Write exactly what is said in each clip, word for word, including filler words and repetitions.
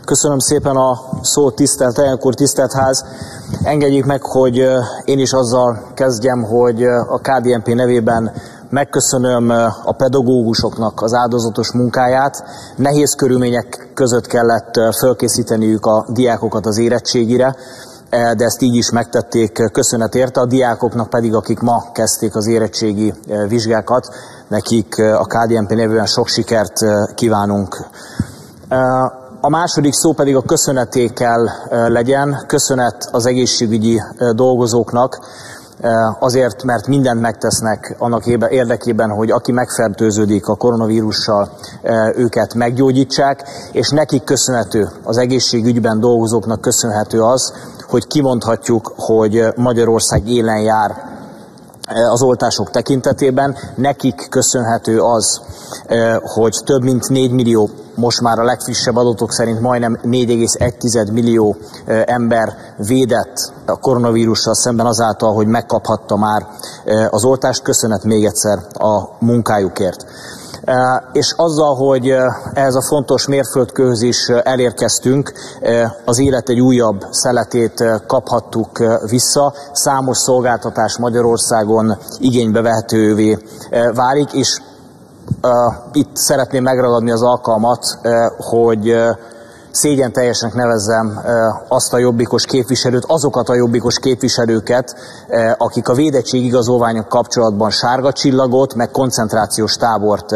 Köszönöm szépen a szót, tisztelt elnök úr, tisztelt ház. Engedjék meg, hogy én is azzal kezdjem, hogy a ká dé en pé nevében megköszönöm a pedagógusoknak az áldozatos munkáját. Nehéz körülmények között kellett fölkészíteniük a diákokat az érettségire, de ezt így is megtették, köszönet érte. A diákoknak pedig, akik ma kezdték az érettségi vizsgákat, nekik a ká dé en pé nevében sok sikert kívánunk. A második szó pedig a köszöneté kell legyen. Köszönet az egészségügyi dolgozóknak, azért, mert mindent megtesznek annak érdekében, hogy aki megfertőződik a koronavírussal, őket meggyógyítsák, és nekik köszönhető, az egészségügyben dolgozóknak köszönhető az, hogy kimondhatjuk, hogy Magyarország élen jár az oltások tekintetében. Nekik köszönhető az, hogy több mint négy millió, most már a legfrissebb adatok szerint majdnem négy egész egy millió ember védett a koronavírussal szemben azáltal, hogy megkaphatta már az oltást. Köszönet még egyszer a munkájukért. És azzal, hogy ehhez a fontos mérföldkőhöz is elérkeztünk, az élet egy újabb szeletét kaphattuk vissza. Számos szolgáltatás Magyarországon igénybe vehetővé válik, és itt szeretném megragadni az alkalmat, hogy szégyen teljesnek nevezzem azt a jobbikos képviselőt, azokat a jobbikos képviselőket, akik a védettségigazolványok kapcsolatban sárga csillagot, meg koncentrációs tábort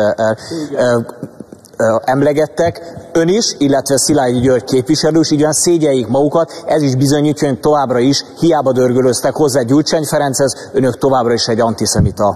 emlegettek. Ön is, illetve Szilágyi György képviselő is, igen, szégyeljék magukat, ez is bizonyítja, hogy továbbra is hiába dörgölöztek hozzá Gyurcsány Ferenchez, önök továbbra is egy antiszemita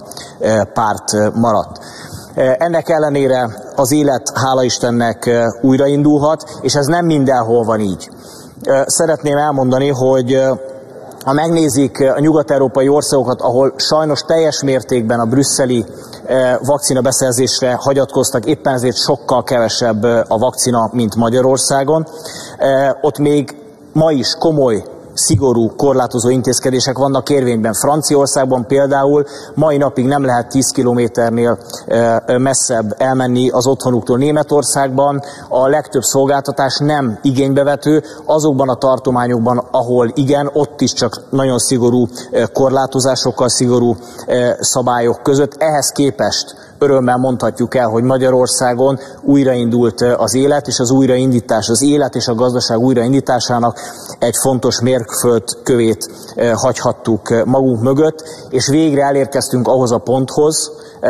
párt maradt. Ennek ellenére az élet, hála Istennek, újraindulhat, és ez nem mindenhol van így. Szeretném elmondani, hogy ha megnézik a nyugat-európai országokat, ahol sajnos teljes mértékben a brüsszeli vakcina beszerzésre hagyatkoztak, éppen ezért sokkal kevesebb a vakcina, mint Magyarországon, ott még ma is komoly, szigorú korlátozó intézkedések vannak érvényben. Franciaországban például mai napig nem lehet tíz kilométernél messzebb elmenni az otthonuktól. Németországban a legtöbb szolgáltatás nem igénybevető, azokban a tartományokban, ahol igen, ott is csak nagyon szigorú korlátozásokkal, szigorú szabályok között. Ehhez képest örömmel mondhatjuk el, hogy Magyarországon újraindult az élet, és az újraindítás, az élet és a gazdaság újraindításának egy fontos mérföldkövét hagyhattuk magunk mögött, és végre elérkeztünk ahhoz a ponthoz,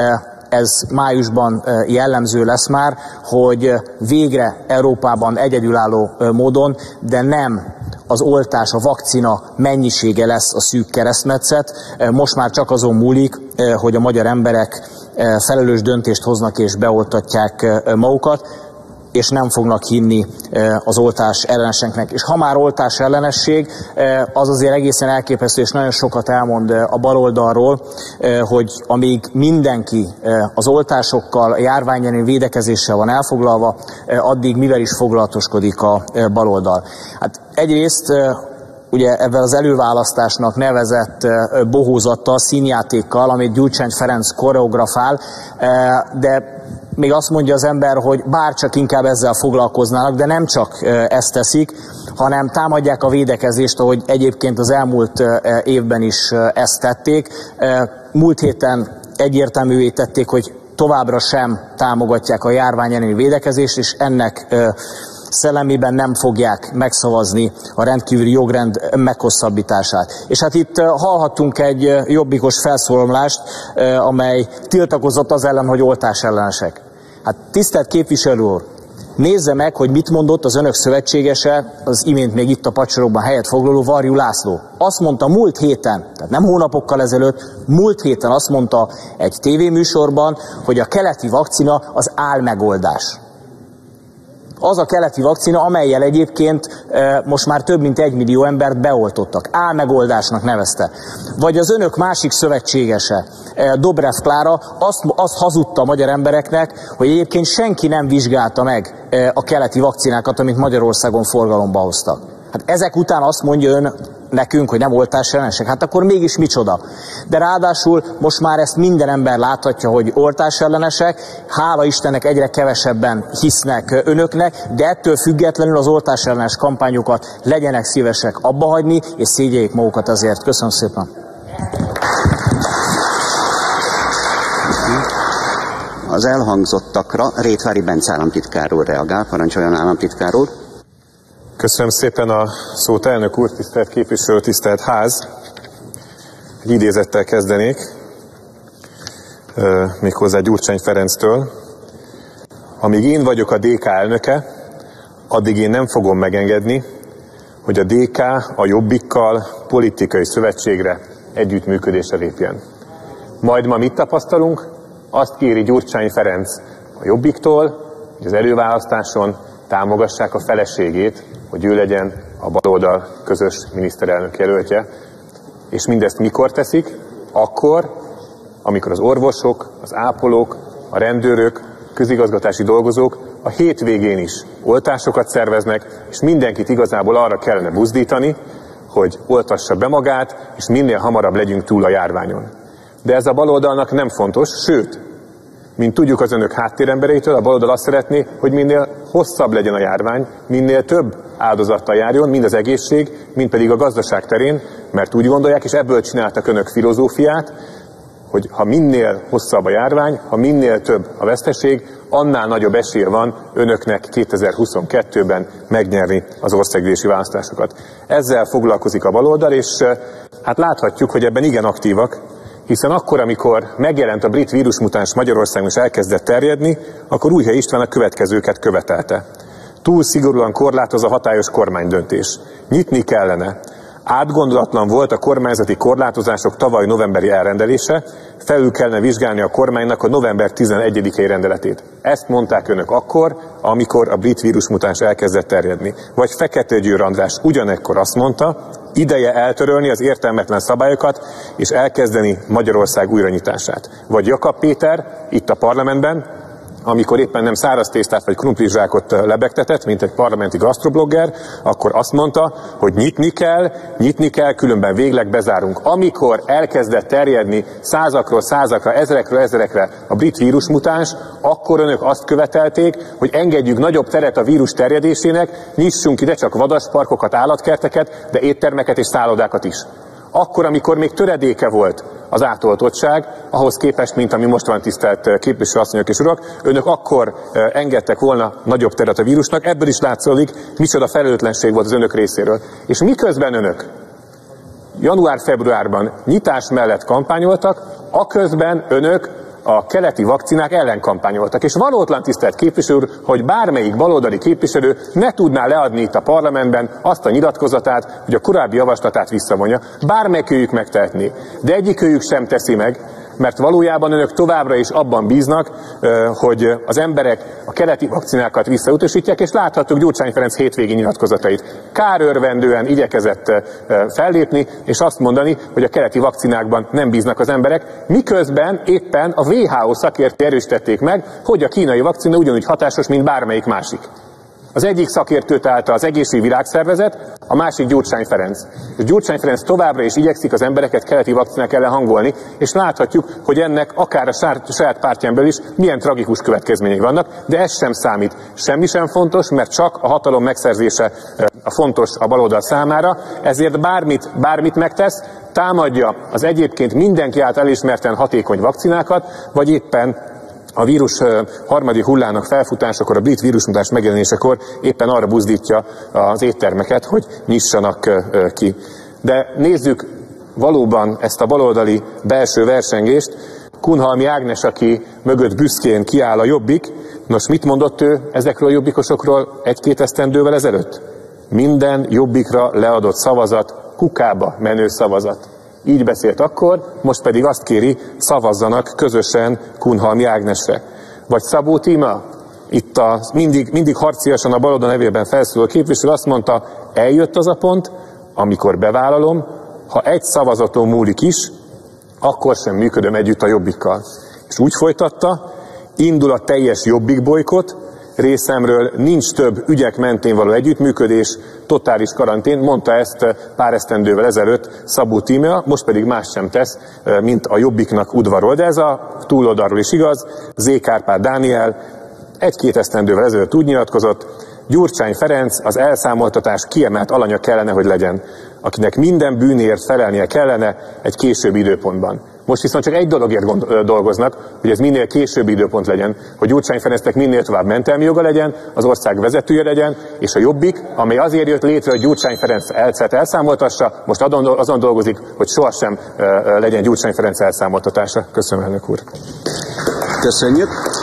ez májusban jellemző lesz már, hogy végre Európában egyedülálló módon, de nem az oltás, a vakcina mennyisége lesz a szűk keresztmetszet. Most már csak azon múlik, hogy a magyar emberek felelős döntést hoznak és beoltatják magukat, és nem fognak hinni az oltás elleneseknek. És ha már oltás ellenesség, az azért egészen elképesztő, és nagyon sokat elmond a baloldalról, hogy amíg mindenki az oltásokkal, a járvány elleni védekezéssel van elfoglalva, addig mivel is foglalatoskodik a baloldal. Hát egyrészt ugye ebben az előválasztásnak nevezett bohózattal, színjátékkal, amit Gyurcsány Ferenc koreografál, de még azt mondja az ember, hogy bárcsak inkább ezzel foglalkoznának, de nem csak ezt teszik, hanem támadják a védekezést, ahogy egyébként az elmúlt évben is ezt tették. Múlt héten egyértelművé tették, hogy továbbra sem támogatják a járvány elleni védekezést, és ennek szellemében nem fogják megszavazni a rendkívüli jogrend meghosszabbítását. És hát itt hallhattunk egy jobbikos felszólalást, amely tiltakozott az ellen, hogy oltás ellenesek. Hát tisztelt képviselő úr, nézze meg, hogy mit mondott az önök szövetségese, az imént még itt a padsorokban helyet foglaló Varjú László. Azt mondta múlt héten, tehát nem hónapokkal ezelőtt, múlt héten azt mondta egy tévéműsorban, hogy a keleti vakcina az álmegoldás. Az a keleti vakcina, amellyel egyébként most már több mint egy millió embert beoltottak. Álmegoldásnak nevezte. Vagy az önök másik szövetségese, Dobrev Klára, azt, azt hazudta a magyar embereknek, hogy egyébként senki nem vizsgálta meg a keleti vakcinákat, amit Magyarországon forgalomba hoztak. Hát ezek után azt mondja ön nekünk, hogy nem oltásellenesek, hát akkor mégis micsoda. De ráadásul most már ezt minden ember láthatja, hogy oltásellenesek, hála Istennek egyre kevesebben hisznek önöknek, de ettől függetlenül az oltásellenes kampányokat legyenek szívesek abba hagyni, és szégyeljék magukat azért. Köszönöm szépen. Az elhangzottakra Rétvári Bence államtitkár úr reagál. Parancsoljon, államtitkár úr. Köszönöm szépen a szót, elnök úr, tisztelt képviselő, tisztelt ház. Egy idézettel kezdenék, méghozzá Gyurcsány Ferenctől. Amíg én vagyok a dé ká elnöke, addig én nem fogom megengedni, hogy a dé ká a Jobbikkal politikai szövetségre, együttműködésre lépjen. Majd ma mit tapasztalunk? Azt kéri Gyurcsány Ferenc a Jobbiktól, hogy az előválasztáson támogassák a feleségét, hogy ő legyen a baloldal közös miniszterelnök jelöltje. És mindezt mikor teszik? Akkor, amikor az orvosok, az ápolók, a rendőrök, közigazgatási dolgozók a hétvégén is oltásokat szerveznek, és mindenkit igazából arra kellene buzdítani, hogy oltassa be magát, és minél hamarabb legyünk túl a járványon. De ez a baloldalnak nem fontos, sőt, mint tudjuk az önök háttérembereitől, a baloldal azt szeretné, hogy minél hosszabb legyen a járvány, minél több áldozattal járjon, mind az egészség, mind pedig a gazdaság terén, mert úgy gondolják, és ebből csináltak önök filozófiát, hogy ha minél hosszabb a járvány, ha minél több a veszteség, annál nagyobb esélye van önöknek kétezer-huszonkettőben megnyerni az országgyűlési választásokat. Ezzel foglalkozik a baloldal, és hát láthatjuk, hogy ebben igen aktívak, hiszen akkor, amikor megjelent a brit vírusmutáns Magyarországon és elkezdett terjedni, akkor Újhely István a következőket követelte. Túl szigorúan korlátoz a hatályos kormánydöntés. Nyitni kellene. Átgondolatlan volt a kormányzati korlátozások tavaly novemberi elrendelése, felül kellene vizsgálni a kormánynak a november tizenegyedikei rendeletét. Ezt mondták önök akkor, amikor a brit vírusmutáns elkezdett terjedni. Vagy Fekete Győr András ugyanekkor azt mondta, ideje eltörölni az értelmetlen szabályokat, és elkezdeni Magyarország újranyitását. Vagy Jakab Péter itt a parlamentben, amikor éppen nem száraz tésztát vagy krumplizsákot lebegtetett, mint egy parlamenti gasztroblogger, akkor azt mondta, hogy nyitni kell, nyitni kell, különben végleg bezárunk. Amikor elkezdett terjedni százakról százakra, ezerekről ezerekre a brit vírusmutáns, akkor önök azt követelték, hogy engedjük nagyobb teret a vírus terjedésének, nyissunk ide csak vadasparkokat, állatkerteket, de éttermeket és szállodákat is. Akkor, amikor még töredéke volt az átoltottság, ahhoz képest, mint ami most van, tisztelt képviselőasszonyok és urak, önök akkor engedtek volna nagyobb teret a vírusnak, ebből is látszódik, micsoda felelőtlenség volt az önök részéről. És miközben önök január-februárban nyitás mellett kampányoltak, aközben önök a keleti vakcinák ellen kampányoltak. És valótlan, tisztelt képviselő úr, hogy bármelyik baloldali képviselő ne tudná leadni itt a parlamentben azt a nyilatkozatát, hogy a korábbi javaslatát visszavonja. Bármelyikőjük megtehetné. De egyikőjük sem teszi meg, mert valójában önök továbbra is abban bíznak, hogy az emberek a keleti vakcinákat visszautasítják, és láthattuk Gyurcsány Ferenc hétvégi nyilatkozatait. Kárörvendően igyekezett fellépni, és azt mondani, hogy a keleti vakcinákban nem bíznak az emberek, miközben éppen a vé há ó szakértői erősítették meg, hogy a kínai vakcina ugyanúgy hatásos, mint bármelyik másik. Az egyik szakértő tehát az Egészségügyi Világszervezet, a másik Gyurcsány Ferenc. És Gyurcsány Ferenc továbbra is igyekszik az embereket keleti vakcinák ellen hangolni, és láthatjuk, hogy ennek akár a saját pártján belül is milyen tragikus következményei vannak, de ez sem számít. Semmi sem fontos, mert csak a hatalom megszerzése a fontos a baloldal számára, ezért bármit, bármit megtesz, támadja az egyébként mindenki által elismerten hatékony vakcinákat, vagy éppen a vírus harmadik hullának felfutásakor, a brit vírusmutáns megjelenésekor éppen arra buzdítja az éttermeket, hogy nyissanak ki. De nézzük valóban ezt a baloldali belső versengést. Kunhalmi Ágnes, aki mögött büszkén kiáll a Jobbik, nos, mit mondott ő ezekről a jobbikosokról egy-két esztendővel ezelőtt? Minden Jobbikra leadott szavazat kukába menő szavazat. Így beszélt akkor, most pedig azt kéri, szavazzanak közösen Kunhalmi Ágnesre. Vagy Szabó Tíma, itt a mindig, mindig harciasan a baloldal nevében felszóló képviselő azt mondta, eljött az a pont, amikor bevállalom, ha egy szavazaton múlik is, akkor sem működöm együtt a Jobbikkal. És úgy folytatta, indul a teljes Jobbik bolykott, részemről nincs több ügyek mentén való együttműködés, totális karantén, mondta ezt pár esztendővel ezelőtt Szabó Tímea, most pedig más sem tesz, mint a Jobbiknak udvarol. De ez a túloldalról is igaz. Zé. Kárpát Dániel egy-két esztendővel ezelőtt úgy nyilatkozott, Gyurcsány Ferenc az elszámoltatás kiemelt alanya kellene, hogy legyen, akinek minden bűnért felelnie kellene egy későbbi időpontban. Most viszont csak egy dologért gond, dolgoznak, hogy ez minél későbbi időpont legyen, hogy Gyurcsány Ferencnek minél tovább mentelmi joga legyen, az ország vezetője legyen, és a Jobbik, amely azért jött létre, hogy Gyurcsány Ferenc elcet elszámoltassa, most azon dolgozik, hogy sohasem legyen Gyurcsány Ferenc elszámoltatása. Köszönöm, elnök úr. Köszönjük.